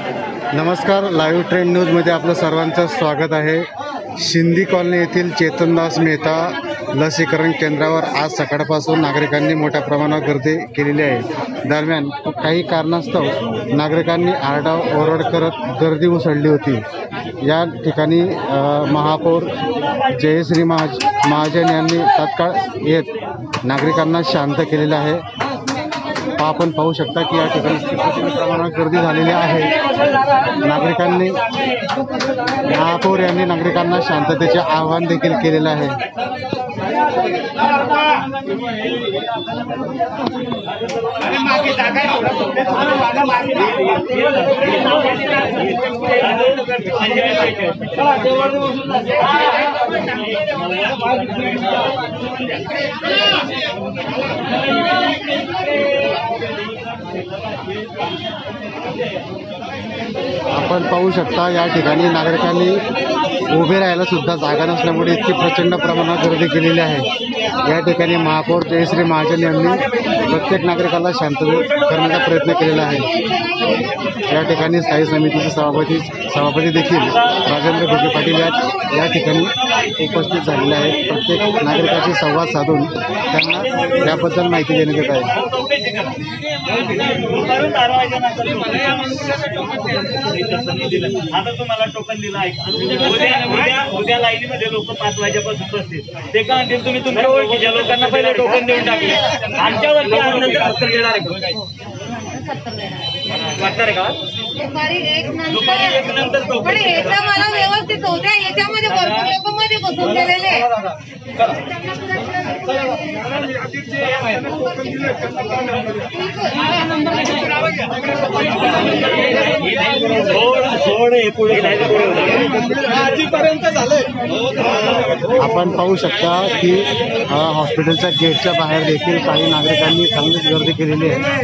नमस्कार, live trend न्यूजमध्ये आपलं सर्वांचं स्वागत आहे। शिंदी कॉलनी येथील चेतनदास मेहता लसीकरण केंद्रावर आज सकाळपासून नागरिकांनी मोठ्या प्रमाणावर गर्दी केलेली आहे। दरम्यान काही कारणास्तव नागरिकांनी आरडाओरड करत गर्दी उसळली होती। या ठिकाणी महापौर जयश्री महाजन यांनी तात्काळ येत नागरिकांना शांत केलेलं आहे। आपण पाहू शकता की या ठिकाणी प्रचंड प्रमाणात गर्दी झालेली आहे। नागरिकांनी महापौर यांनी नागरिकांना शांततेचे आवाहन देखील केलेलं आहे। आपण पाहू शकता या ठिकाणी नागरिकांनी उभे राहायला सुद्धा जागा नसल्यामुळे इतकी प्रचंड प्रमाणात गर्दी केलेली आहे। या ठिकाणी महापौर जयश्री महाजन यांनी प्रत्येक नागरिकाला शांत करण्याचा प्रयत्न केलेला आहे। या ठिकाणी स्थायी समितीचे सभापती देखील राजेंद्र भोगे पाटील या ठिकाणी उपस्थित झालेले आहेत। प्रत्येक नागरिकाशी संवाद साधून त्यांना याबद्दल माहिती देण्यात येत आहे। आता तुम्हाला टोकन दिलं आहे। उद्या लाईनीमध्ये लोक 5 वाजेपासून बसतील। ते का म्हणतील तुम्ही तुमच्या ओळखीच्या लोकांना पहिले टोकन देऊन टाकले, आमच्यावरती आल्यानंतर 70 देणार आहे वाटणार आहे का? दुपारी एक नंतर पण याचा मला व्यवस्थित होऊ द्या। याच्यामध्ये भरपूर लोक मध्ये बसून गेलेले आपण पाहू शकता की हॉस्पिटलच्या गेटच्या बाहेर देखील काही नागरिकांनी चांगलीच गर्दी केलेली आहे।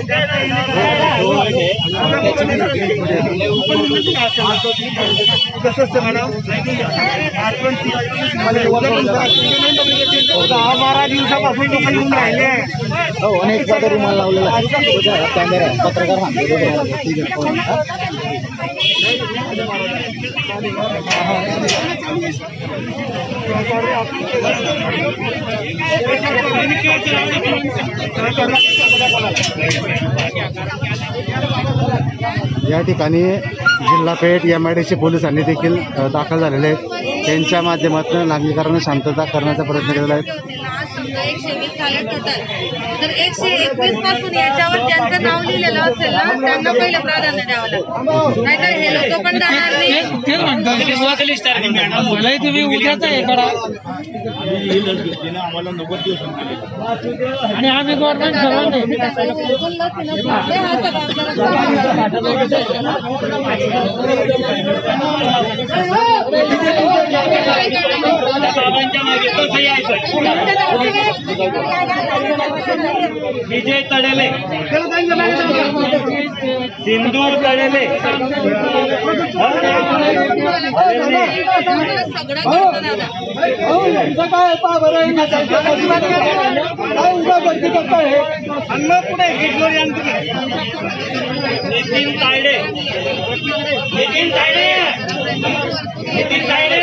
बारा दिवसापासून लोक येऊन राहिले। अनेक जागा रुमाल लावलेला आहे। कॅमेरा पत्रकार या ठिकाणी जिल्हा पेठ MIDC पोलिसांनी देखील दाखल झालेले आहेत। त्यांच्या माध्यमातून नागरिकांना शांतता करण्याचा प्रयत्न केलेला आहे। 120 झाले टोटल, तर 121 पासून याच्यावर ज्यांचं नाव लिहिलेलं असेल ना त्यांना पहिलं प्राधान्य द्यावं लागतं, नाहीतर हे लोक पण जाणार नाही। तुम्ही उद्याच आहे करा आम्हाला 90 दिवस आणि आम्ही गव्हर्नमेंट विजय तडेले, सिंदूर तडेले, नितीन तायडे, नितीन तायडे, नितीन तायडे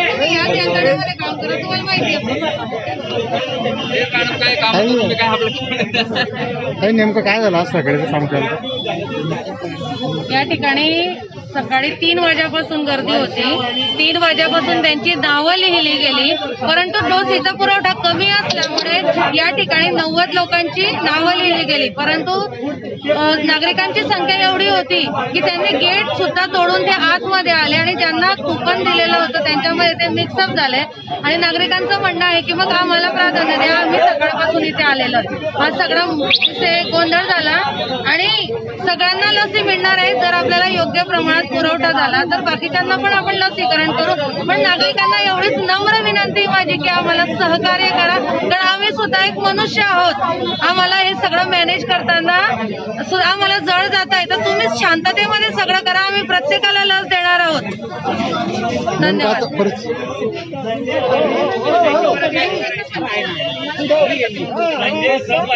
नेमकं काय झालं आज सकाळी सांगतो। या ठिकाणी सकाळी 3 वाजेपासून गर्दी होती। 3 वाजेपासून त्यांची नावं लिहिली गेली, परंतु डोसीचा पुरवठा कमी असल्यामुळे या ठिकाणी 90 लोकांची नावं लिहिली गेली, परंतु नागरिकांची संख्या एवढी होती की त्यांनी गेट सुद्धा तोडून ते आतमध्ये आले आणि ज्यांना कुपन दिलेलं होतं त्यांच्यामध्ये ते मिक्सअप झाले आणि नागरिकांचं म्हणणं आहे की मग आम्हाला प्राधान्य द्या, आम्ही सकाळपासून इथे आलेलो आहे। हा सगळा गोंधळ झाला आणि सगळ्यांना लसी मिळणार आहे जर आपल्याला योग्य प्रमाणात पुरवठा झाला तर बाकीच्यांना पण आपण लसीकरण करू। पण नागरिकांना एवढीच नम्र विनंती माझी की आम्हाला सहकार्य करा, कारण आम्ही सुद्धा एक मनुष्य आहोत। आम्हाला हे सगळं मॅनेज करताना आम्हाला जड जात आहे, तर तुम्ही शांततेमध्ये सगळं करा। आम्ही प्रत्येकाला लस देणार आहोत। धन्यवाद।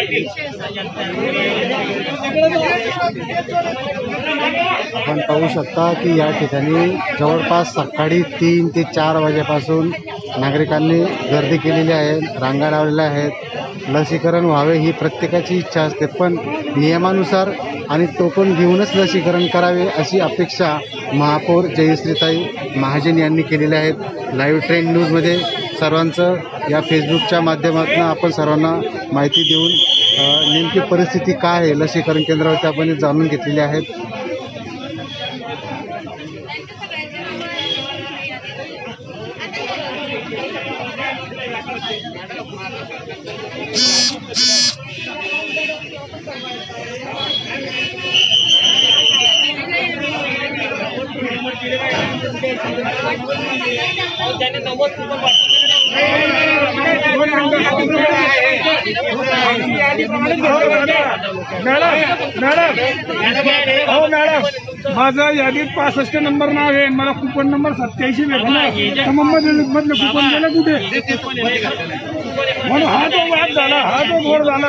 आपण पाहू शकता शकता की या ठिकाणी जवळपास सकाळी 3 ते 4 वाजेपासून नागरिकांनी गर्दी केलेली आहे, रांगा लावलेल्या आहेत. लसीकरण व्हावे ही प्रत्येकाची इच्छा असते, पण नियमानुसार आणि टोकन घेऊनच लसीकरण करावे अशी अपेक्षा महापौर जयश्रीताई महाजन यांनी केलेल्या आहेत. लाईव्ह ट्रेंड न्यूजमध्ये सर्वांचं या फेसबुकच्या माध्यमातून आपण सर्वांना माहिती देऊन नेमकी परिस्थिती काय आहे लसीकरण केंद्रावरती आपण जाणून घेतलेली आहेत. मॅडम माझं यादीत 65 नंबर नाव आहे, मला कुपन नंबर 87 भेटला, तर मग मधलं कुपन गेलं कुठे? म्हणून हा जो वाद झाला, हा जो घोड झाला.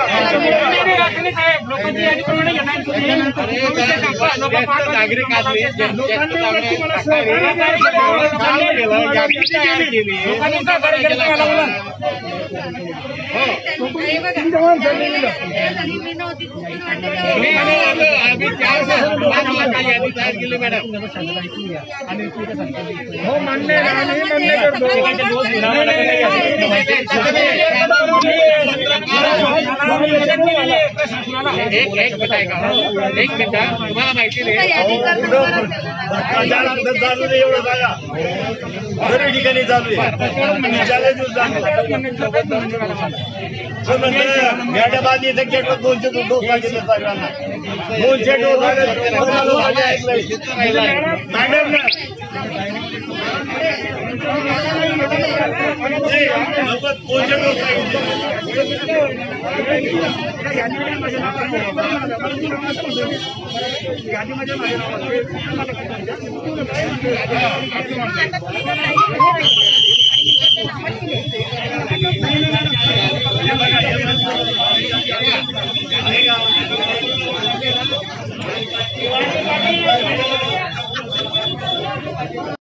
हो मान्य करतो. एक मिनिट तुम्हाला माहिती नाही एवढं जागा बऱ्याच ठिकाणी चालू आहे. मॅडम आधी गेटवर 200 डोस सांगितले सगळ्यांना. 200 डोस मॅडम ना यादीमध्ये